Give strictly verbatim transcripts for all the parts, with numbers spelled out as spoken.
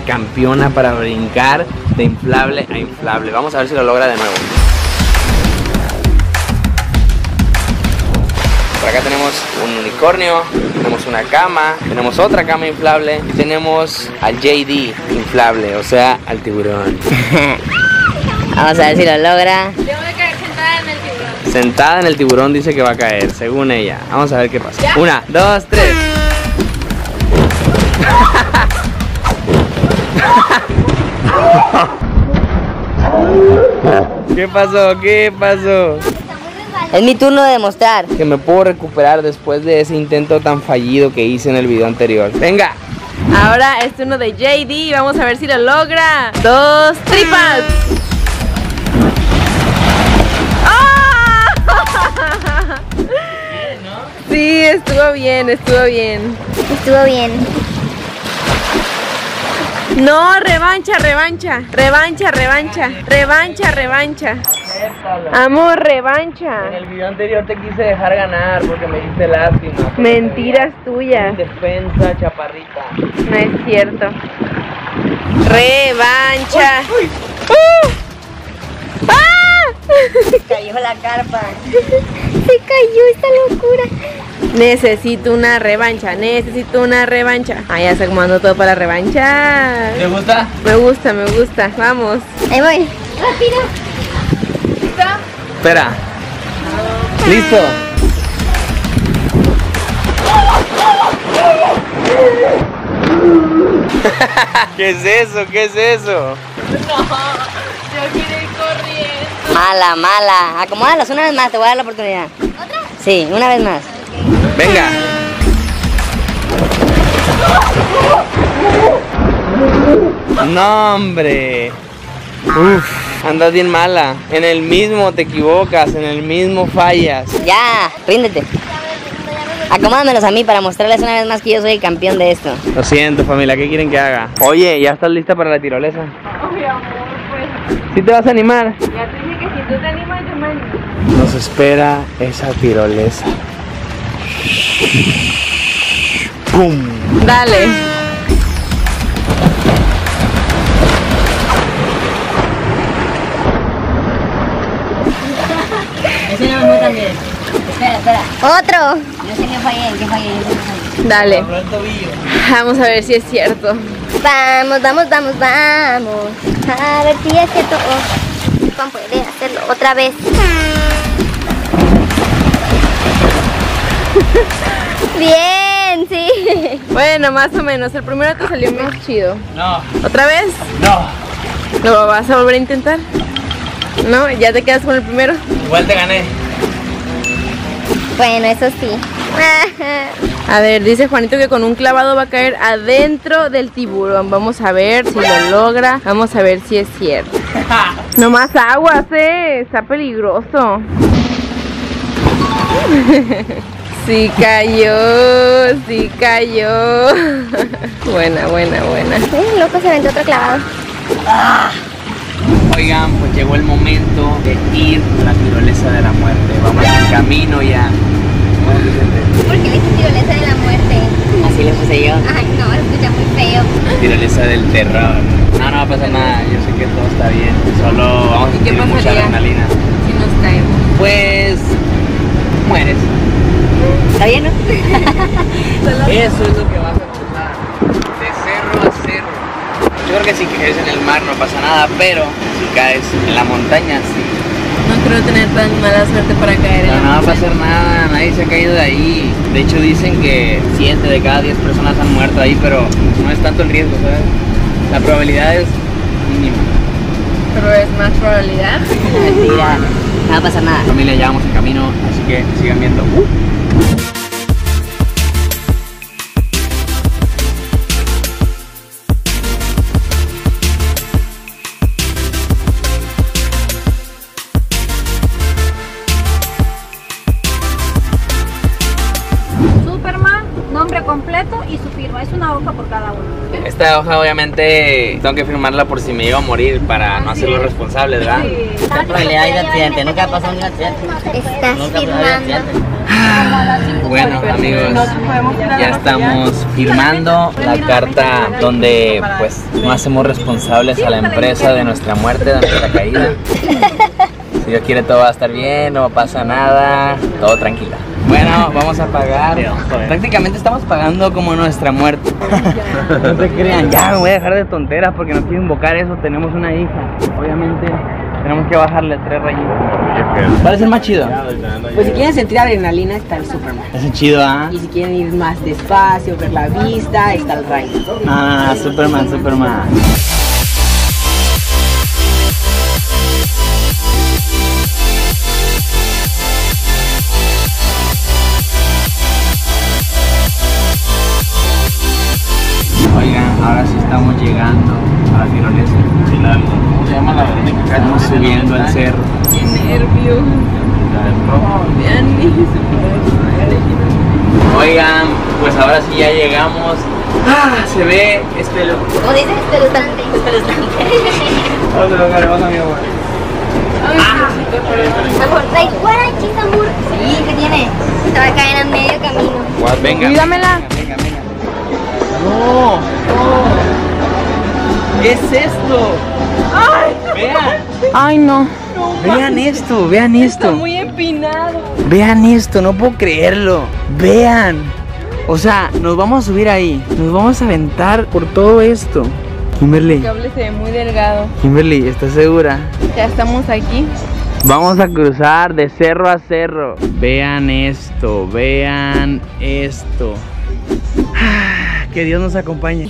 campeona para brincar de inflable a inflable. Vamos a ver si lo logra de nuevo. Por acá tenemos un unicornio, tenemos una cama, tenemos otra cama inflable y tenemos al J D inflable, o sea, al tiburón. Vamos a ver si lo logra. Tengo que caer sentada en el tiburón. Sentada en el tiburón dice que va a caer, según ella. Vamos a ver qué pasa. ¿Ya? Una, dos, tres. ¿Qué pasó? ¿Qué pasó? Es mi turno de demostrar que me puedo recuperar después de ese intento tan fallido que hice en el video anterior. ¡Venga! Ahora es turno de J D y vamos a ver si lo logra. Dos tripas. ¡Ah! Sí, estuvo bien, estuvo bien. Estuvo bien. No, revancha, revancha, revancha, revancha, revancha, revancha. Amor, revancha. En el video anterior te quise dejar ganar porque me diste lástima. Mentiras tuyas. Defensa, chaparrita. No es cierto. Revancha. Uy, uy. ¡Uh! ¡Ah! Se cayó la carpa. Se cayó esta locura. Necesito una revancha, necesito una revancha. Ah, ya está acomodando todo para la revancha. ¿Te gusta? Me gusta, me gusta. Vamos. Ahí voy. Rápido. ¿Listo? Espera. ¿Listo? ¿Qué es eso? ¿Qué es eso? No, yo quiero ir corriendo. Mala, mala. Acomódalos una vez más, te voy a dar la oportunidad. ¿Otra? Sí, una vez más. Venga. No, hombre. Uf, andas bien mala. En el mismo te equivocas, en el mismo fallas. Ya, ríndete. Acomódamelos a mí para mostrarles una vez más que yo soy el campeón de esto. Lo siento, familia, ¿qué quieren que haga? Oye, ¿ya estás lista para la tirolesa? Ay, amor, pues. ¿Sí te vas a animar? Ya te dije que si tú te animas, yo me animo. Nos espera esa tirolesa. ¡Pum! Dale. Ese no me fue tan bien. Espera, espera. Otro. Yo sé que fallé, que fallé. Dale. Vamos a ver si es cierto. Vamos, vamos, vamos, vamos. A ver si es cierto. Oh, Juan puede hacerlo otra vez. Bien, sí. Bueno, más o menos. El primero te salió más chido. No. ¿Otra vez? No. ¿Lo vas a volver a intentar? No, ya te quedas con el primero. Igual te gané. Bueno, eso sí. A ver, dice Juanito que con un clavado va a caer adentro del tiburón. Vamos a ver si lo logra. Vamos a ver si es cierto. No más aguas, eh. Está peligroso. Sí cayó, sí cayó. Buena, buena, buena. Eh, loco, se aventó otro clavado. Oigan, pues llegó el momento de ir a la tirolesa de la muerte. Vamos en camino ya. ¿Por qué le hice tirolesa de la muerte? Así le puse yo. Ay, no, lo escucha muy feo. Tirolesa del terror. No, no va a pasar nada. Yo sé que todo está bien. Solo vamos a ¿Y qué sentir mucha pasaría adrenalina. si nos caemos? Pues mueres. ¿Está bien, no? Eso es lo que vas a pasar. De cerro a cerro. Yo creo que si caes en el mar no pasa nada, pero si caes en la montaña sí. No creo tener tan mala suerte para caer en No, la no va a montaña. pasar nada, nadie se ha caído de ahí. De hecho dicen que siete de cada diez personas han muerto ahí, pero no es tanto el riesgo, ¿sabes? La probabilidad es mínima. Pero es más probabilidad. Mentira, no va a pasar nada. Familia, ya vamos en camino, así que sigan viendo. Uh. Superman, nombre completo y su firma. Es una hoja por cada uno. Está la hoja obviamente tengo que firmarla por si me iba a morir para no hacerlo responsable, ¿verdad? ¿Qué probabilidad hay de accidente? Nunca ha pasado un accidente. Estás Nunca ha pasado un firmando. accidente. Bueno, amigos, ya estamos firmando la carta donde pues no hacemos responsables a la empresa de nuestra muerte, de nuestra caída. Si Dios quiere todo va a estar bien, no pasa nada, todo tranquilo. Bueno, vamos a pagar. Prácticamente estamos pagando como nuestra muerte. No se crean, ya me voy a dejar de tonteras porque no quiero invocar eso. Tenemos una hija. Obviamente tenemos que bajarle tres rayitos. ¿Cuál es el más chido? Pues si quieren sentir adrenalina está el Superman. Es chido, ¿ah? Y si quieren ir más despacio, ver la vista, está el Rayo. Ah, Superman, Superman. Oigan, ahora sí estamos llegando a la tirolesa. ¿Cómo se llama la avenida? Estamos subiendo al cerro. Qué nervio. Vean eso. Oigan, pues ahora sí ya llegamos. Ah, se ve espeluznante. ¿Cómo dices? Espeluznante. Vamos a tocar, vamos a mi amor. Amor, trae guarachis, amor. Sí, ¿qué tiene? Se va a caer en medio camino. Venga. Cuídamela. Venga, venga. No, no. ¿Qué es esto? Vean, Ay, no. vean esto, vean Está esto. muy empinado. Vean esto, no puedo creerlo. Vean. O sea, nos vamos a subir ahí. Nos vamos a aventar por todo esto. Kimberly, El cable se ve muy delgado. Kimberly, ¿estás segura? Ya estamos aquí. Vamos a cruzar de cerro a cerro. Vean esto, vean esto. Que Dios nos acompañe.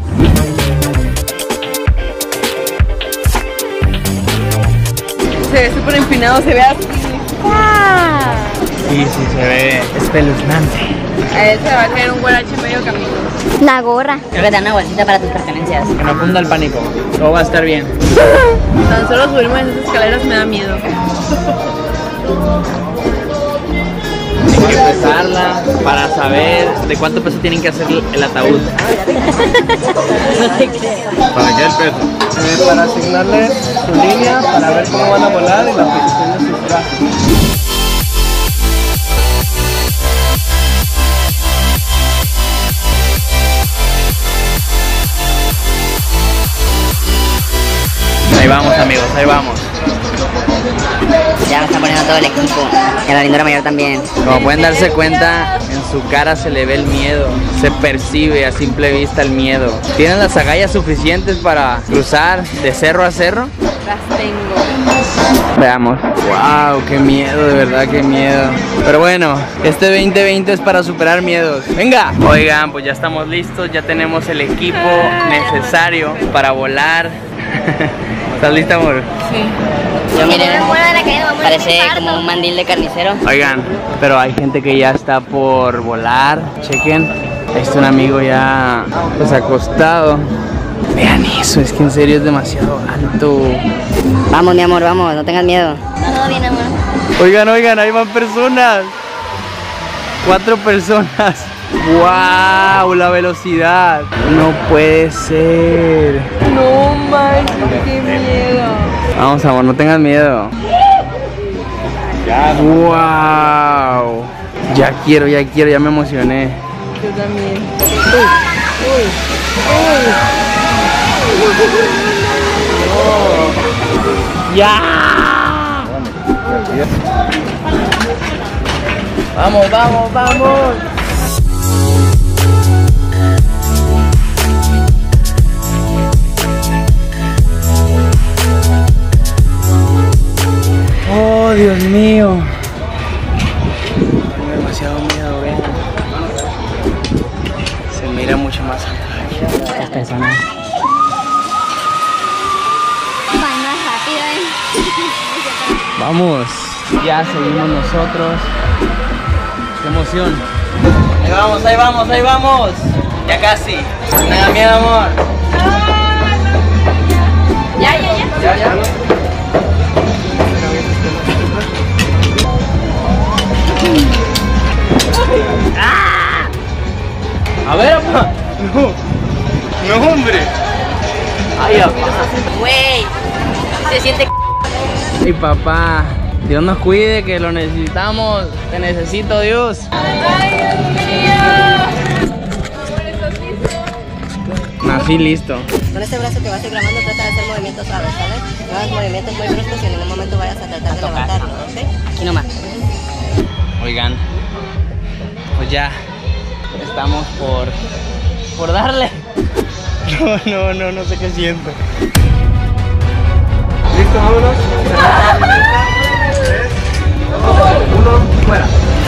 Se ve súper empinado, se ve así. ¡Ah! Sí, sí, se ve espeluznante. A él se va a caer un guarache en medio camino. La gorra. Creo que te dan una bolsita para tus pertenencias. Que no funda el pánico. Todo va a estar bien. Tan solo subirme esas escaleras me da miedo. Hay que pesarla para saber de cuánto peso tienen que hacer el ataúd. ¿Para qué el peso? Eh, para asignarles su línea, para ver cómo van a volar y la posición de sus brazos. Ahí vamos, amigos, ahí vamos. Ya me está poniendo todo el equipo. Y a la lindora mayor también. Como pueden darse cuenta, en su cara se le ve el miedo. Se percibe a simple vista el miedo. ¿Tienen las agallas suficientes para cruzar de cerro a cerro? Las tengo. Veamos. Wow, qué miedo, de verdad, qué miedo. Pero bueno, este veinte veinte es para superar miedos. ¡Venga! Oigan, pues ya estamos listos, ya tenemos el equipo necesario para volar. ¿Estás lista, amor? Sí. Yo miren, Me muero de la caída, vamos a parece infarto. como un mandil de carnicero. Oigan, pero hay gente que ya está por volar. Chequen. Ahí está un amigo ya pues acostado. Vean eso, es que en serio es demasiado alto. Vamos, mi amor, vamos, no tengas miedo. Todo bien, amor. Oigan, oigan, ahí van personas. Cuatro personas. ¡Wow! La velocidad. No puede ser. No manches, qué miedo. Vamos, amor, no tengas miedo. ¡Wow! Ya quiero, ya quiero, ya me emocioné. Yo también. ¡Ya! Vamos, vamos, vamos. Oh, Dios mío. Tengo demasiado miedo, vean. Se mira mucho más alto. Estas personas. Van más rápido, ¿eh? Vamos. Ya seguimos nosotros. Qué emoción. Ahí vamos, ahí vamos, ahí vamos. Ya casi. No me da miedo, amor. Ya, ya, ya. Ya, ya. ¡Ah! A ver, papá. No, no, hombre. Ay, papá. Güey, se siente. Ay, papá. Dios nos cuide, que lo necesitamos. Te necesito, Dios. Ay, Dios mío. Nací listo. Con este brazo que vas a ir grabando, trata de hacer movimientos suaves, ¿sabes? No hagas movimientos muy bruscos y en ningún momento vayas a tratar de levantarlo, ¿ok? Aquí nomás. Oigan, pues ya estamos por, por darle. No, no, no, no sé qué siento. ¿Listo? Vámonos. tres, dos, uno, fuera.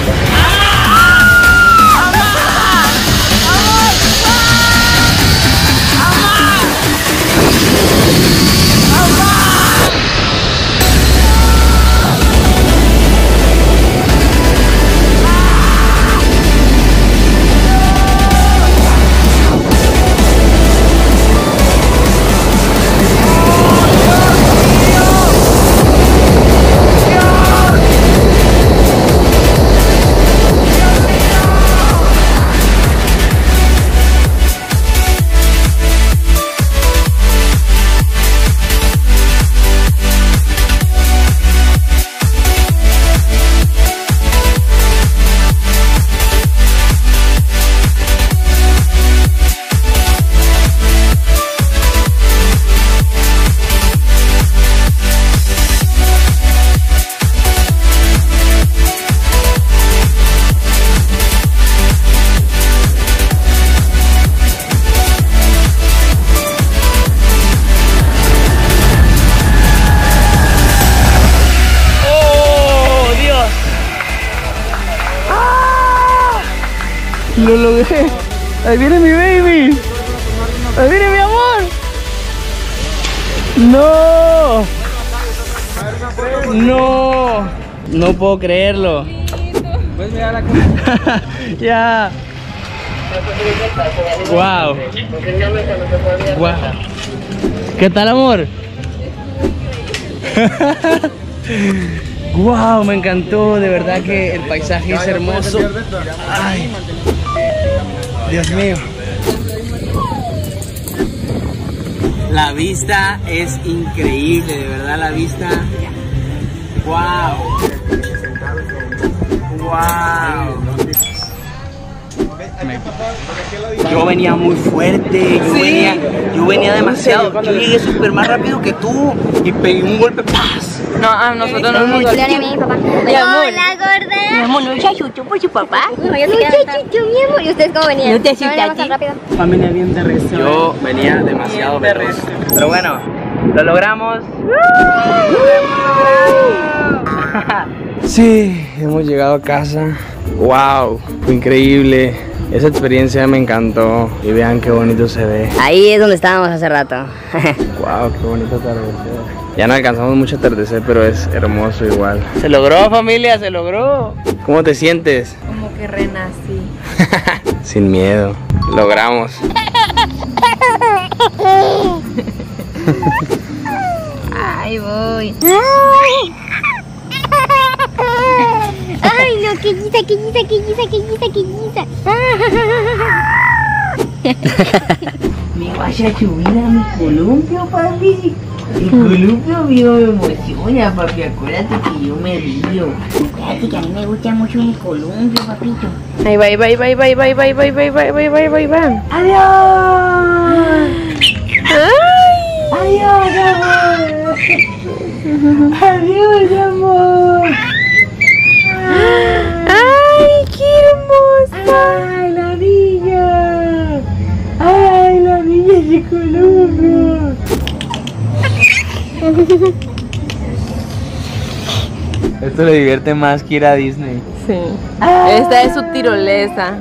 Lo logré. Ahí viene mi baby. Ahí viene mi amor. No. No. No puedo creerlo. Puedes mirar la cámara. Ya. Wow. Wow. ¿Qué tal, amor? Wow, me encantó. De verdad que el paisaje es hermoso. Ay. Dios mío. La vista es increíble, de verdad la vista. Wow. Wow. Yo venía muy fuerte, yo, ¿sí? venía, yo venía demasiado. Yo llegué súper más rápido que tú y pegué un golpe. ¡Paz! No, a nosotros no nos Dale a mi papá. Hola, gorda. Mi amor, no se asustó por su papá. No, yo te quiero mi amor. ¿Y ustedes cómo venían? No te ¿No veníamos tan asustaste. rápido? Familia bien terrestre. Yo venía demasiado veloz. Pero bueno, lo logramos. Sí, hemos llegado a casa. Wow, fue increíble. Esa experiencia me encantó. Y vean qué bonito se ve. Ahí es donde estábamos hace rato. Wow, qué bonito atardecer. Ya no alcanzamos mucho atardecer, pero es hermoso igual. Se logró, familia, se logró. ¿Cómo te sientes? Como que renací. Sin miedo. Logramos. Ay, voy. Ay, no, que guisa, que guisa, que guisa, que guisa, que guisa. Me vaya a subir a mi columpio, papi. El columpio mío me emociona, papi. Acuérdate que yo me río. Acuérdate que a mí me gusta mucho mi columpio, papito. Ahí va, ahí va, ahí va, ahí va, ahí va, ahí va, ahí va, ahí va, ahí va, ahí va, ahí va, ahí va. ¡Adiós! ¡Ay! ¡Adiós, amor! ¡Adiós, amor! ¡Ay, qué hermosa! ¡Ay, la niña! ¡Ay, la niña de columpio! Esto le divierte más que ir a Disney. Sí. Esta es su tirolesa.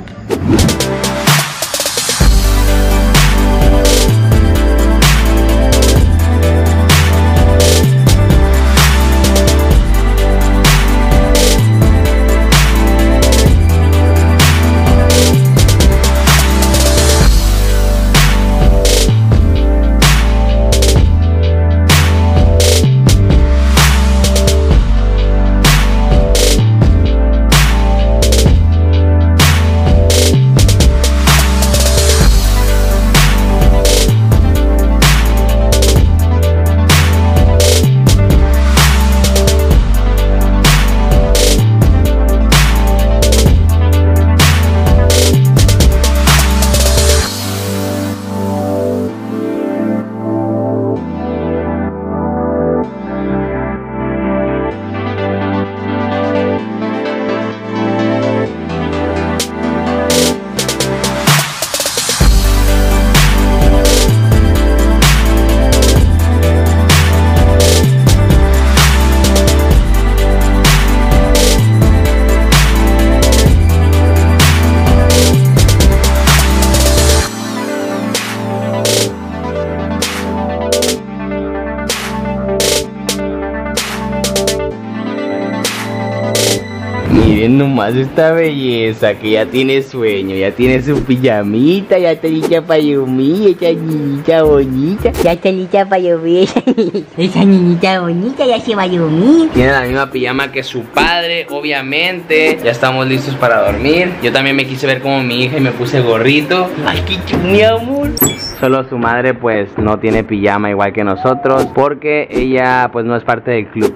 Miren nomás esta belleza, que ya tiene sueño, ya tiene su pijamita, ya está lista para dormir, esa niñita bonita. Ya está lista para llover. Esa niñita bonita ya se va a dormir. Tiene la misma pijama que su padre, obviamente. Ya estamos listos para dormir. Yo también me quise ver como mi hija y me puse gorrito. Ay, qué chulo, mi amor. Solo su madre pues no tiene pijama igual que nosotros, porque ella pues no es parte del club.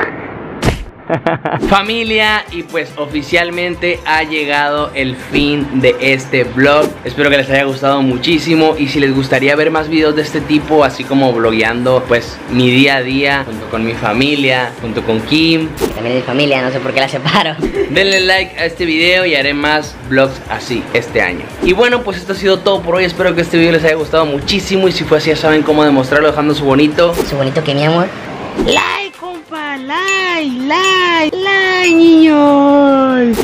Familia, y pues oficialmente ha llegado el fin de este vlog. Espero que les haya gustado muchísimo, y si les gustaría ver más videos de este tipo, así como vlogueando pues mi día a día junto con mi familia, junto con Kim, También es mi familia, no sé por qué la separo. denle like a este video y haré más vlogs así este año. Y bueno, pues esto ha sido todo por hoy. Espero que este video les haya gustado muchísimo, y si fue así ya saben cómo demostrarlo dejando su bonito Su bonito que mi amor. Like, compa, like, like, like, niños.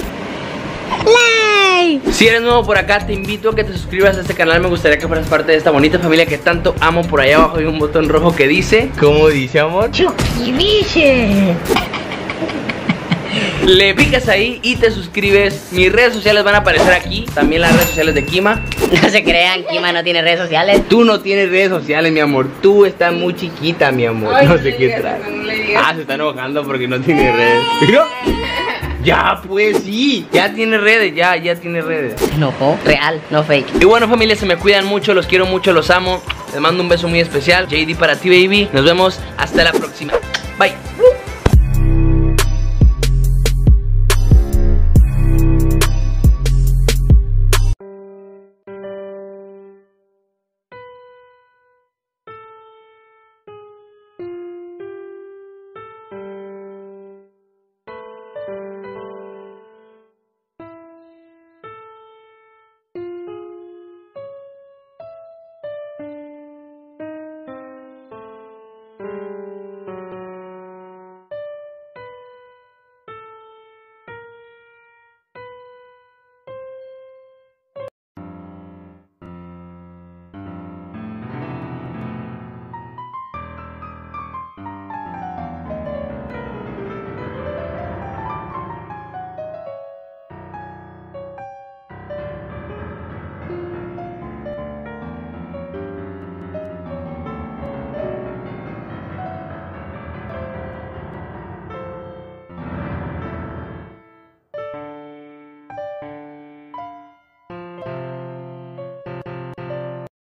Like. Si eres nuevo por acá, te invito a que te suscribas a este canal. Me gustaría que fueras parte de esta bonita familia que tanto amo. Por ahí abajo hay un botón rojo que dice, ¿cómo dice, amor? Y dice. Le picas ahí y te suscribes. Mis redes sociales van a aparecer aquí, también las redes sociales de Kima. No se crean, Kima no tiene redes sociales. Tú no tienes redes sociales, mi amor. Tú estás muy chiquita, mi amor. Ay, no no sé le qué digas trae. eso, no le digas. Ah, se está enojando porque no tiene redes. ¿Pero? Ya, pues sí. Ya tiene redes, ya, ya tiene redes. Se enojó, real, no fake. Y bueno, familia, se me cuidan mucho, los quiero mucho, los amo. Les mando un beso muy especial. J D para ti, baby. Nos vemos hasta la próxima. Bye.